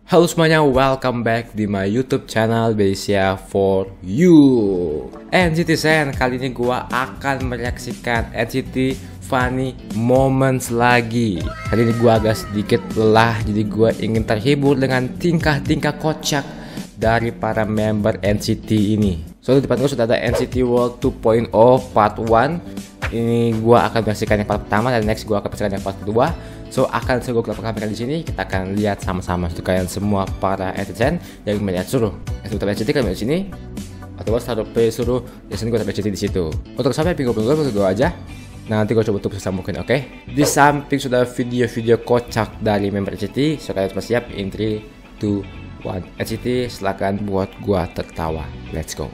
Halo semuanya, welcome back di my YouTube channel Besia for You. NCT kali ini gua akan mereaksikan NCT Funny Moments lagi. Kali ini gua agak sedikit lelah, jadi gua ingin terhibur dengan tingkah-tingkah kocak dari para member NCT ini. So di depan gua sudah ada NCT World 2.0 Part 1. Ini gua akan menyaksikan yang part pertama dan next gua akan menyaksikan yang part kedua. So akan saya gue kamera di sini, kita akan lihat sama-sama untuk kalian semua para netizen yang melihat suruh. Yang sudah NCT kalian di sini, atau taruh play suruh di sini gue NCT di situ. Untuk sampai pinggul-pinggul gue aja. Nanti gue coba tutup mungkin, oke? Di samping sudah video-video kocak dari member NCT. So kalian siap in 3, 2, 1 NCT, silakan buat gua tertawa. Let's go.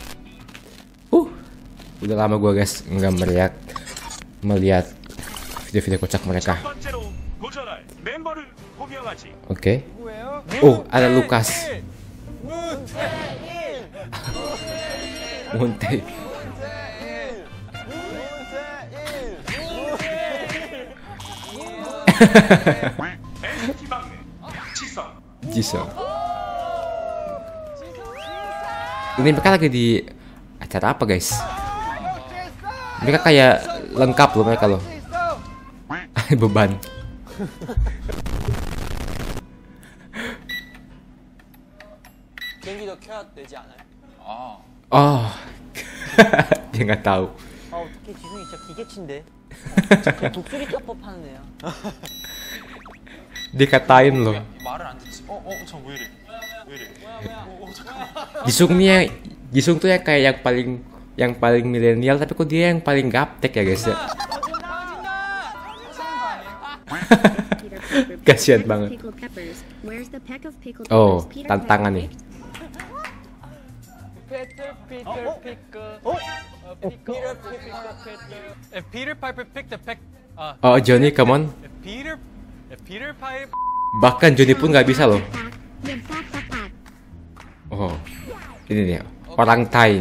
Udah lama gua guys nggak melihat video-video kocak mereka. Oke. Oh, ada Lukas. Munte. Jisoo. Ini mereka lagi di acara apa guys? Mereka kayak lengkap loh mereka loh. Beban. Oh. Dia nggak tahu. Dikatain loh. Jisung tuh ya kayak yang paling milenial, tapi kok dia yang paling gaptek ya guys ya. Kasian banget. Oh, tantangan nih. Oh, Johnny, come on. Bahkan Johnny pun nggak bisa loh. Oh, ini nih orang Thai.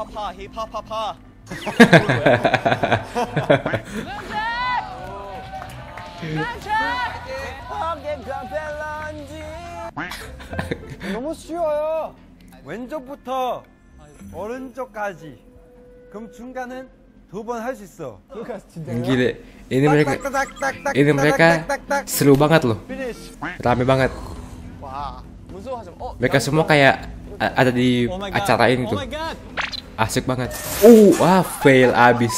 너무 쉬워요. 왼쪽부터 오른쪽까지. 그럼 중간은 두 번 할 수 있어. Gile, ini mereka seru banget loh, rame banget. Mereka semua kayak ada di acara ini tuh, asik banget. Wah, fail abis.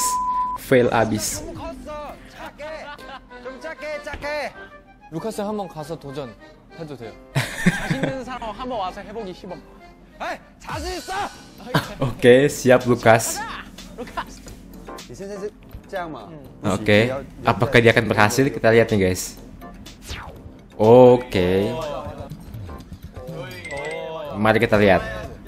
루카스 한번 가서 도전해도 돼요. 자신 있는 사람 한번 와서 해보기 시범. 자신 있어. Oke, siap Lukas. Oke, apakah dia akan berhasil? Kita lihat nih guys. Oke. Mari kita lihat.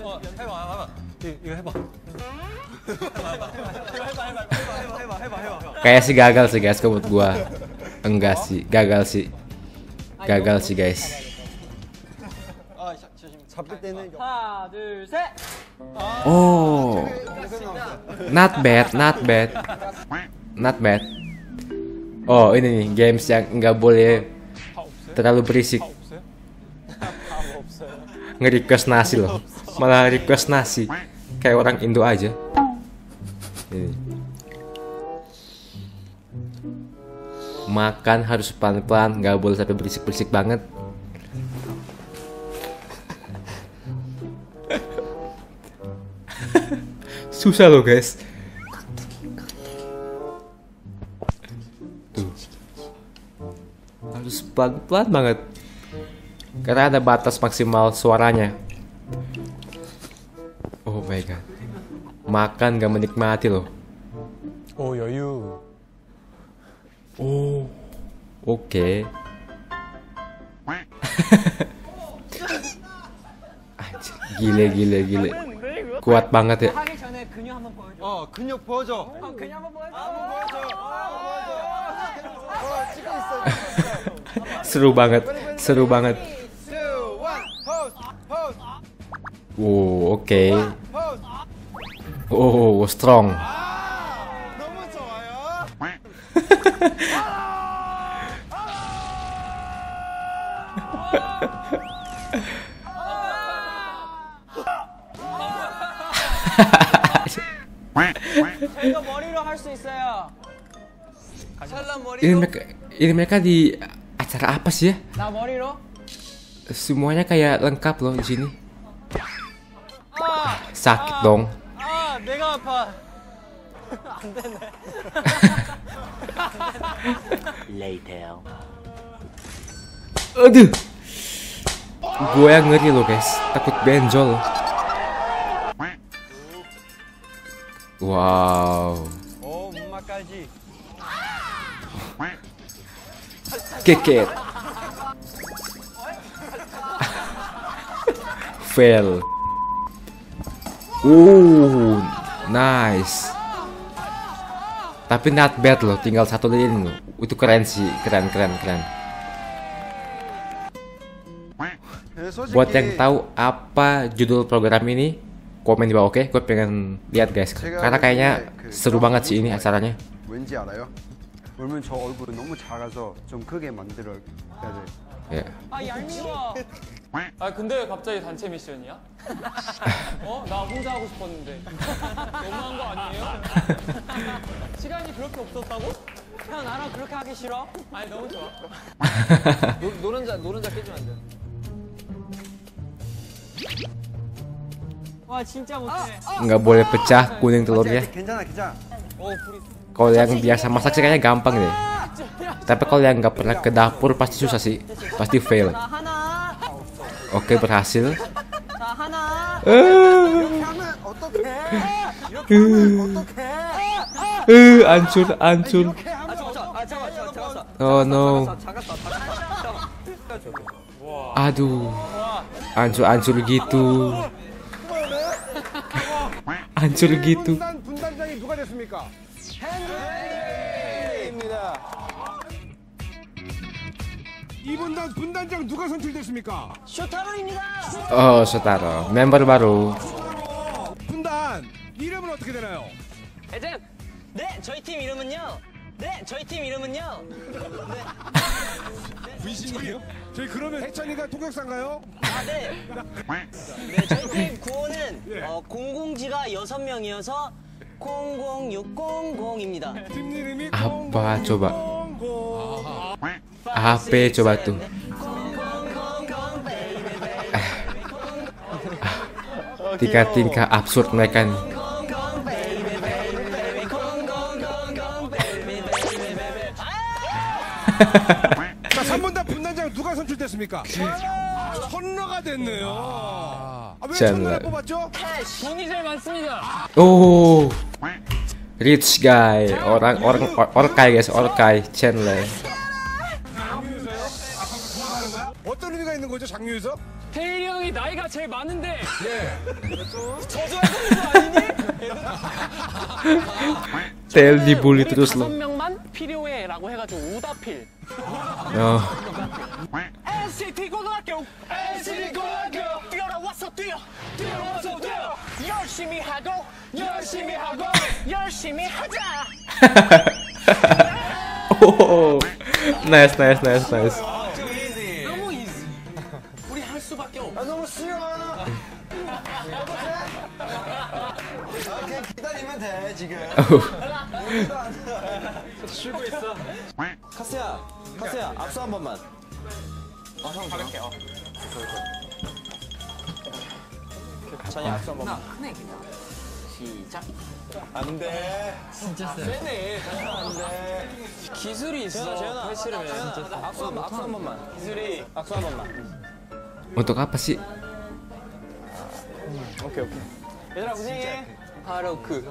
Kayak sih gagal sih guys, menurut gua. Enggak sih, gagal sih guys. Oh, not bad. Oh, ini nih games yang nggak boleh terlalu berisik. Nge-request nasi loh, malah request nasi kayak orang Indo aja. Ini. Makan harus pelan-pelan, nggak boleh sampai berisik-berisik banget. Susah loh guys. Tuh. Harus pelan-pelan banget. Karena ada batas maksimal suaranya. Oh my god. Makan gak menikmati loh. 오 여유. Oh, oke. Gile. Kuat banget ya. 근육 보여줘. Seru banget. Oh, oke. Oh, strong. 너무 좋아요. 저희가 머리로 할 수 있어요. 찰나 Ini 머리로. mereka di acara apa sih ya? 나 머리로. Semuanya kayak lengkap loh di sini. 아, Sakit dong. 아, 내가 아파. 안 되네. Aduh. Gue yang ngeri loh guys, takut benjol. Wow. 엄마까지. Keket. Fail. Nice. Tapi not bad loh, tinggal satu lilin loh. Itu keren sih, keren. Buat yang tahu apa judul program ini, komen di bawah, oke? Gue pengen lihat guys, karena kayaknya seru banget sih ini acaranya. 왠지 알아요? 그러면 저 얼굴 너무 작아서 좀 크게 만들어야 돼. Ya. 아, 얄미워. 아, 근데 왜 갑자기 단체 미션이야? 나 혼자 하고 싶었는데. 너무한 거 아니에요? 시간이 그렇게 없었다고? 형, 나랑 그렇게 하기 싫어? 아니, 너무 좋아. 노른자 깨지면 안 돼. 와, 진짜 못해. Nggak boleh pecah kuning telurnya. 괜찮아. 불이. Kalau yang biasa masak sih kayaknya gampang deh. Tapi kalau yang nggak pernah ke dapur pasti susah sih, pasti fail. 나 하나. Oke, berhasil. 나 하나. 이렇게 하면 어떡해? 이렇게 하면 어떡해? Hancur. 이렇게 하면 잠깐만. Oh no. 작았어. Aduh. Hancur gitu. Hancur gitu. 분단장이 누가 됐습니까? 핸드입니다. 2분단 분단장 누가 선출됐습니까? 쇼타로입니다. Oh, Sotaro, member baru. 분단 이름은 어떻게 되나요? 대장. 네, 저희 팀 이름은요. 위신이요? 저희 그러면 해찬이가 통역사인가요? 아, 네. 네, 저희 팀 구호는 공공지가 6명이어서 00600입니다. 팀 이름이 Apa coba? 000. HP coba tuh. Tingkah-tingkah absurd mereka nih. 자, 3분단 분단장 누가 선출됐습니까? 선러가 됐네요. 왜 짠. 선러를 뽑았죠? 돈이 제일 많습니다. Oh, rich guy, orang orkai guys, orkai Chandler. 어떤 의미가 있는 거죠, 장유에서? 태일이 형이 나이가 제일 많은데. 저주할 거 아니니? Tel dibully terus lo. 5명만 필요해라고 해가지고 오다필. Oh, NCT 고등학교 뛰어나와서 뛰어 열심히 하자. oh, nice. 너무 이지. 우리 할 수밖에 없어. 너무 쉬워. 그냥 기다리면 돼, 지금. 쉬고 있어. 카스야, 압수 한 번만. 형 가볍게. 찬이 압수 한 번만. 큰 애기다. 시작. 안 돼. 세네. 안 돼. 기술이 있어. 재현아, 패시를 압수 한 번만. 기술이 압수 한 번만. untuk apa sih? 오케이. 얘들아 고생해. 바로 그.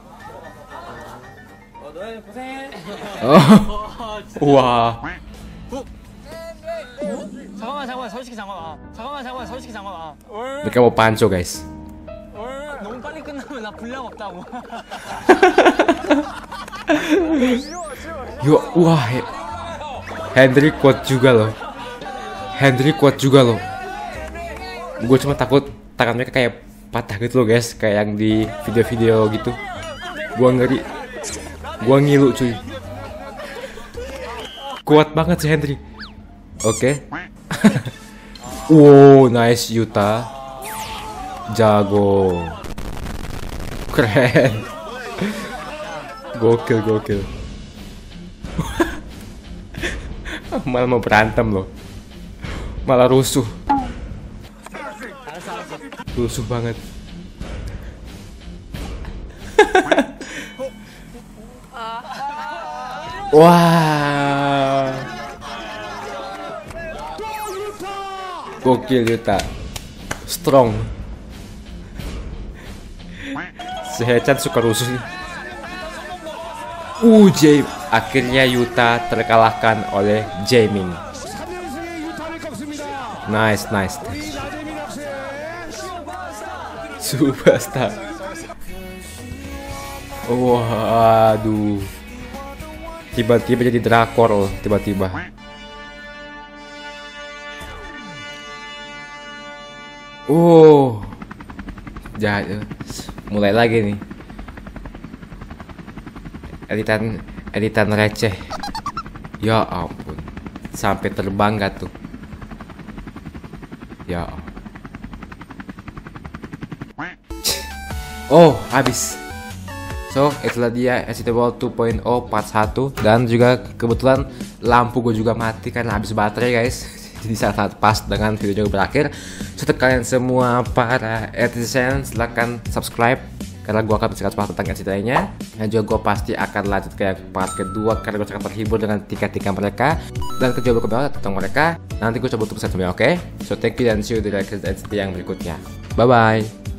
너네 고생해. Oh, wah. 잠깐만 솔직히 잠깐만. Mereka mau panco guys. 너무 빨리 끝나면 나 분량 없다고. Yo, wah. Hendrik kuat juga loh. Gue cuma takut tangan mereka kayak patah gitu loh guys, kayak yang di video-video gitu. Gua ngeri. Gua ngilu cuy. Kuat banget sih Hendrik. Oke. Wow, nice Yuta. Jago. Keren. Gokil. Malah mau berantem loh. Malah rusuh. Rusuh banget. Wah. Gokil Yuta. Strong. Si Hechan suka rusuh nih. Akhirnya Yuta terkalahkan oleh Jaemin. Nice. Superstar. Waduh. Tiba-tiba jadi drakor loh, tiba-tiba. Mulai lagi nih. Editan receh. Ya ampun. Sampai terbang gak tuh? Ya. Habis. So, itulah dia NCT World 2.0 part 1. Dan juga kebetulan lampu gue juga mati karena habis baterai guys. Jadi saat pas dengan videonya berakhir. So, untuk kalian semua para netizen, silahkan subscribe karena gue akan bercerita tentang NCT lainnya. Dan juga gue pasti akan lanjut ke part kedua karena gue sangat terhibur dengan tingkah-tingkah mereka. Dan kedua gue tentang mereka. Nanti gue coba untuk pesan semuanya, oke? So, thank you dan see you di NCT yang berikutnya. Bye-bye.